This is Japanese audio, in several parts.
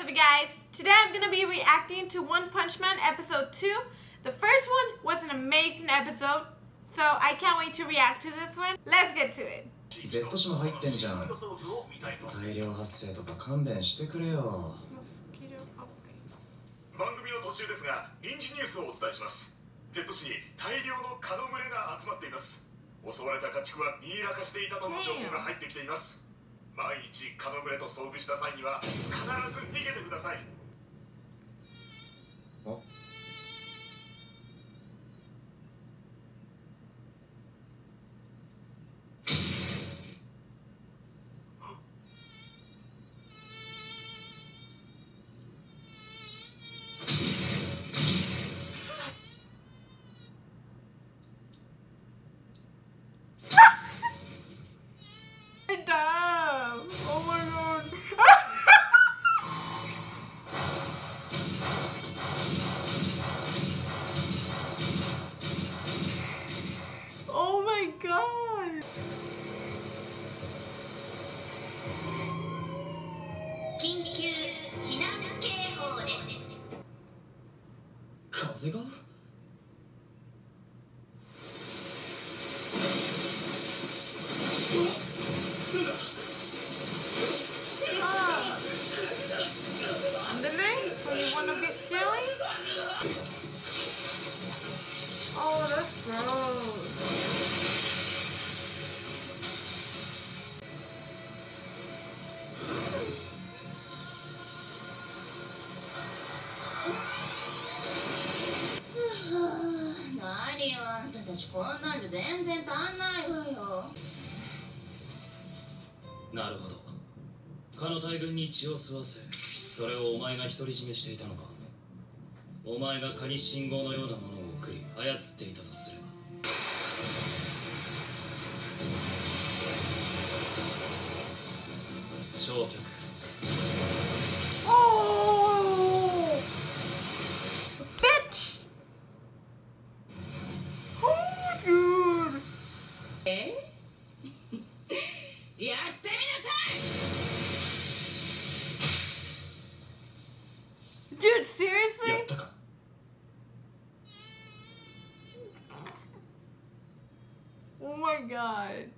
up, you guys? Today I'm gonna be reacting to One Punch Man episode 2. The first one was an amazing episode, so I can't wait to react to this one. Let's get to it. Z 紙も入ってんじゃん。大量発生とか勘弁してくれよ。 番組の途中ですが、臨時ニュースをお伝えします。Z 市に大量の蚊の群れが集まっています。襲われた家畜はミイラ化していたとの情報が入ってきています。万一蚊の群れと遭遇した際には必ず逃げてください。 お緊急避難警報です。 風が？ Oh, that's gross. 何よ、あんたたちこんなんじゃ全然足んないわよ。 なるほど。蚊の大群に血を吸わせ、それをお前が独り占めしていたのか。お前が蚊に信号のようなものを送り操っていたとすれば。消却。 やってみなさい。 Dude, seriously? やったか。 Oh my god.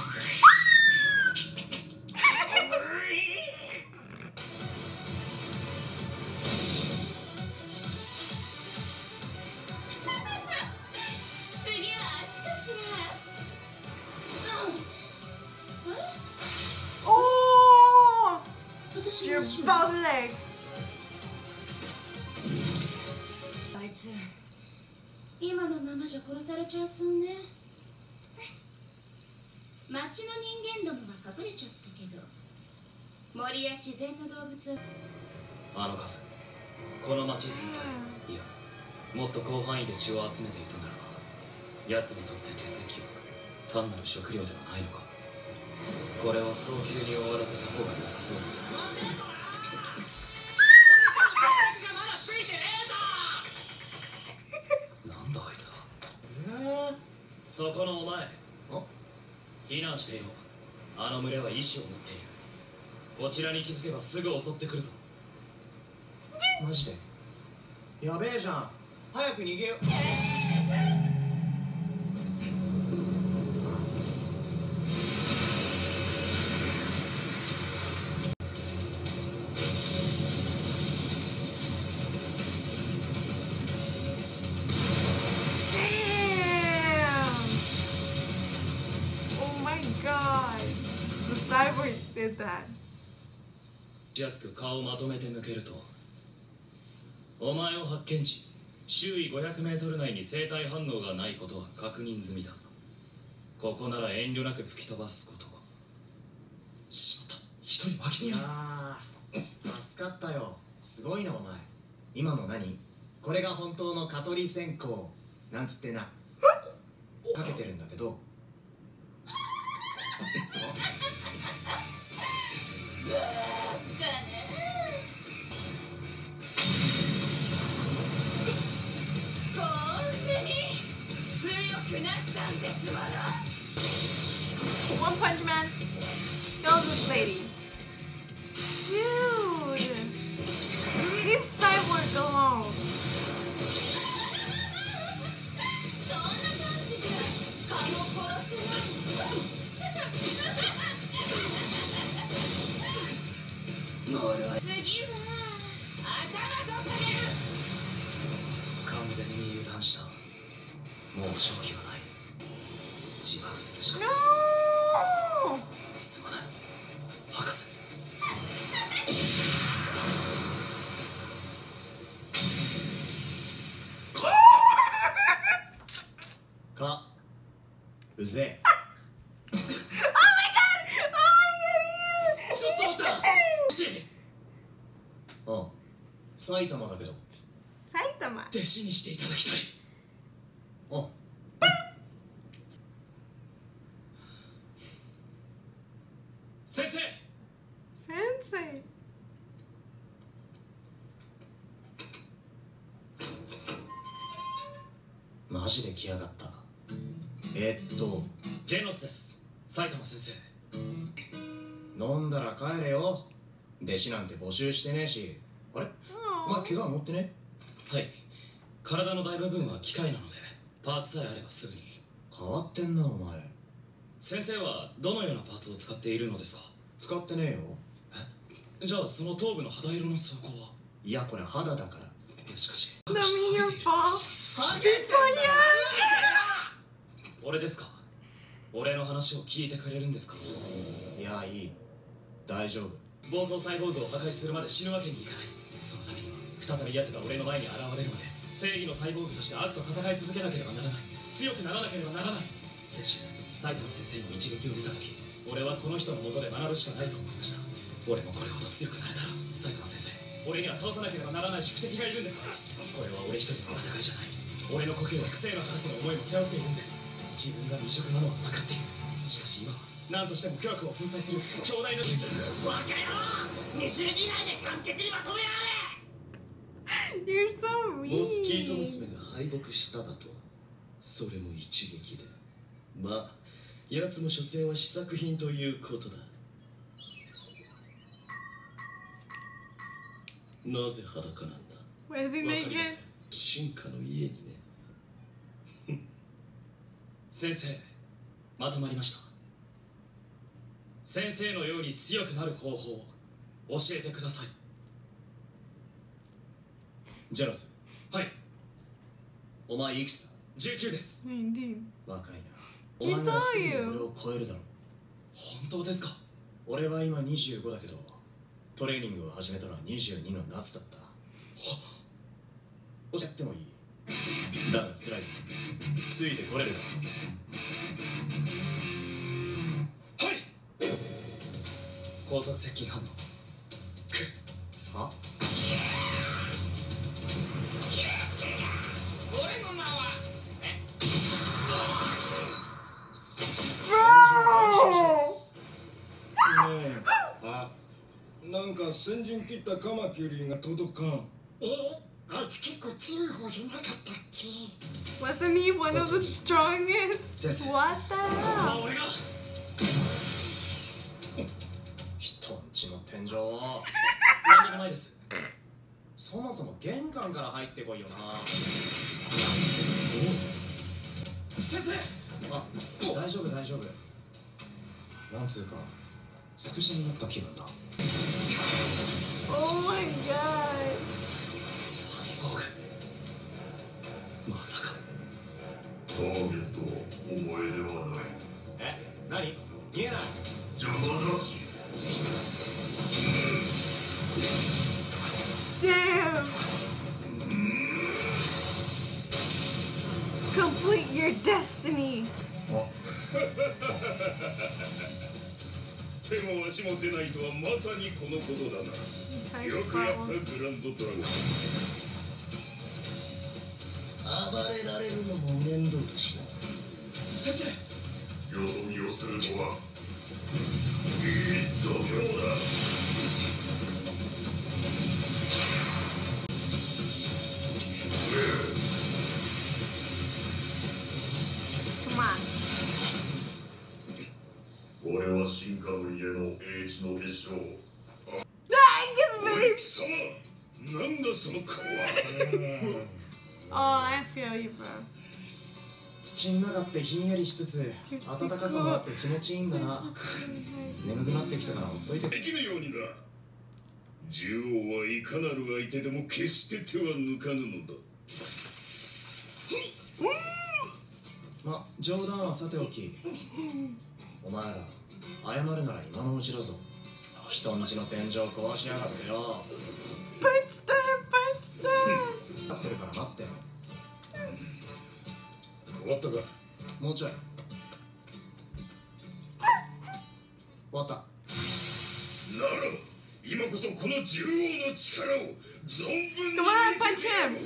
Oh! Your both legs. あいつ今のままじゃ殺されちゃいそうね。町の人間どもは隠れちゃったけど、森や自然の動物はあの数、この町全体、いや、もっと広範囲で血を集めていたならば、奴にとって血液は単なる食料ではないのか。これは早急に終わらせた方が良さそうだ。なんだあいつは。そこのお前、避難していろ。あの群れは意志を持っている。こちらに気づけばすぐ襲ってくるぞ。 マジで？やべえじゃん。早く逃げよ。 Cyborg did that. 安く顔をまとめて抜けると、お前を発見時、周囲500メートル内に生体反応がないことは確認済みだ。ここなら遠慮なく吹き飛ばすこと。しまった、一人巻き添え。 いやー、助かったよ。すごいなお前。今の何？これが本当の蚊取り線香なんつってな。かけてるんだけど。 One Punch Man. Kill this lady. Dude. 次は頭とげる。 完全に油断した。もう勝機はない。自爆するしかない。 No! すまない博士。 かうぜえ。 Oh my god! Oh my god! ちょっと待った。 うん埼玉だけど。 埼玉。 弟子にしていただきたい。 あ先生。 先生。 マジで来やがった。 ジェノスです。埼玉先生。 飲んだら帰れよ。弟子なんて募集してねえし。あれお前怪我持ってね？ はい。体の大部分は機械なのでパーツさえあればすぐに。 変わってんなお前。 先生はどのようなパーツを使っているのですか？ 使ってねえよ。 じゃあその頭部の肌色の装甲は？ いやこれ肌だから。 いやしかし Let me your ball. ハゲてんだ。 俺ですか？俺の話を聞いてくれるんですか？ いやいい大丈夫。 暴走サイボーグを破壊するまで死ぬわけにいかない。そのために再び奴が俺の前に現れるまで正義のサイボーグとして悪と戦い続けなければならない。強くならなければならない。先週埼玉先生の一撃を見た時俺はこの人の元で学ぶしかないと思いました。俺もこれほど強くなれたら埼玉先生俺には倒さなければならない宿敵がいるんです。これは俺一人の戦いじゃない。俺の呼吸は癖の高さの思いも背負っているんです。自分が未熟なのは分かっている。しかし今は何としても巨悪を粉砕する強大な敵だ。 バカ野郎20時以内で完結にまとめられ。 You're so モスキート mean. 娘が敗北しただと。それも一撃で。まあ奴も所詮は試作品ということだ。なぜ裸なんだ？ Why is he わかりま naked? せん。進化の家にね。 先生まとまりました。先生のように強くなる方法を教えてください。 ジェノスはいお前いくつだ？ 19です。 19. 若いな。お前ならすぐに俺を超えるだろう。 本当ですか？ 俺は今25だけどトレーニングを始めたのは22の夏だった。教えてもいい？だが辛いぞ。ついてこれるか？ はい。高速接近反応。 は？ 俺の名はあ、なんか先陣切ったカマキリが届かん。 あいつ結構強い方じゃなかったっけ？ Wasn't he one of the strongest? What the hell? 俺が人んちの天井を。 何でもないです。 そもそも玄関から入ってこいよな。 先生あ、大丈夫大丈夫。なんつうかスクショになった気分だ。 Oh my god. サイボーグまさか。 ターゲットはお前ではない。 え、何？見えない。 邪魔だ。 Damn. Complete your destiny. 手も足も出ないとはまさにこのことだな。よくやったグランドドラゴン。 暴れられるのも面倒だしな。 先生よそ見をするとはいい度胸だ。 Come on. 俺は進化の家の英知の結晶。 Dang his face. 様、なんだその顔は。 Oh, I feel you, bro. 土の中ってひんやりしつつ暖かさもあって気持ちいいんだな。眠くなってきたからほっといて。 できるようにな。 獣王はいかなる相手でも決して手は抜かぬのだ。 ま、冗談はさておき、お前ら謝るなら今のうちだぞ。人んちの天井壊しやがってよ。 パンチだよ、パンチだ。 待ってるから待って。 終わったか。 もうちょい。終わった。 なら今こそこの獣王の力を存分に Come on, punch him.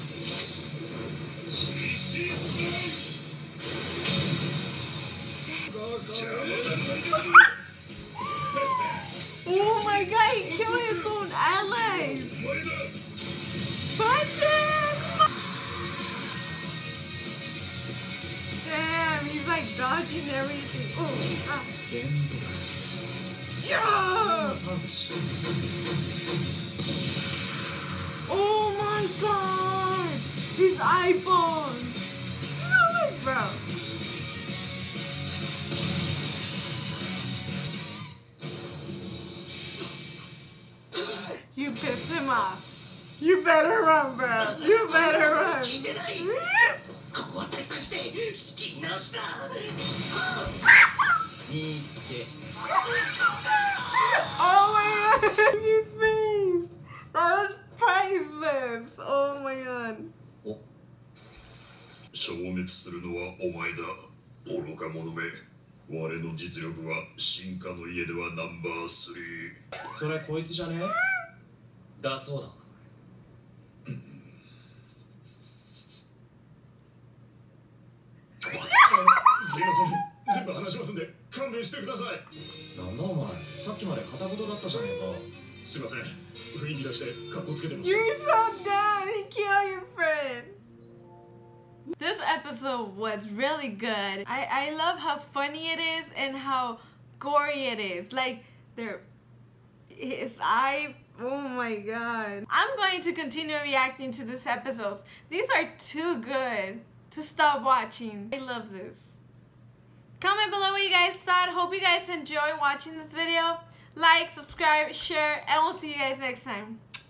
邪魔だ。 Oh my god, he killed his own allies. お前だ。 Punch him! Damn, he's like dodging everything. Oh, ah. 連続 Yeah! パンチ。 Oh my god! His eyeballs! Oh, bro. You pissed him off. You better run, bro. You better run. 聞いてない。ここは退散して仕切り直しだ。 いいって。 Oh my god! His face! That was priceless! Oh my god. お、 消滅するのはお前だ。愚か者め。我の実力は進化の家ではナンバー3。 それこいつじゃねえ？ だそうだ。 すいません。全部話しますんで勘弁してください。 なんだお前、さっきまで片言だったじゃねえか。 すいません。雰囲気出してカッコつけてました。 You're so dumb! He killed your friend! This episode was really good. I love how funny it is and how gory it is. Like, his eye, oh my god. I'm going to continue reacting to these episodes. These are too good to stop watching. I love this. Comment below what you guys thought. Hope you guys enjoy watching this video. Like, subscribe, share, and we'll see you guys next time.